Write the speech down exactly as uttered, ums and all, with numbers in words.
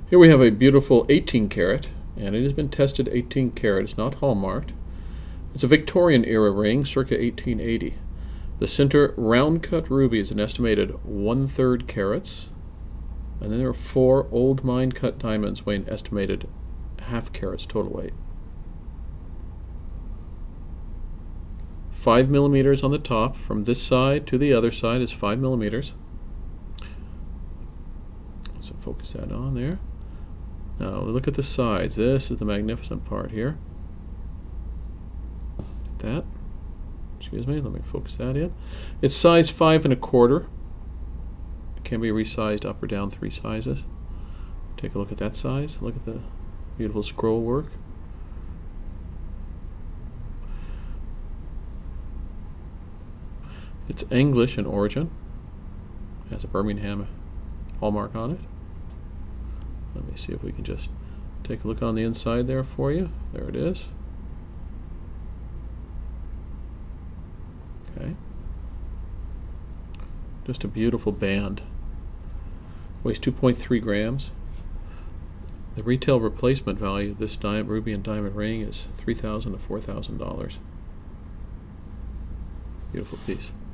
Here we have a beautiful eighteen carat, and it has been tested eighteen carat. It's not hallmarked. It's a Victorian era ring, circa eighteen eighty. The center round cut ruby is an estimated one-third carats, and then there are four old mine cut diamonds weighing estimated half carats total weight. Five millimeters on the top. From this side to the other side is five millimeters. So focus that on there. Now look at the sides. This is the magnificent part here. That. Excuse me. Let me focus that in. It's size five and a quarter. It can be resized up or down three sizes. Take a look at that size. Look at the beautiful scroll work. It's English in origin. It has a Birmingham hallmark on it. Let me see if we can just take a look on the inside there for you. There it is. Okay. Just a beautiful band. Weighs two point three grams. The retail replacement value of this diamond, ruby and diamond ring is three thousand dollars to four thousand dollars. Beautiful piece.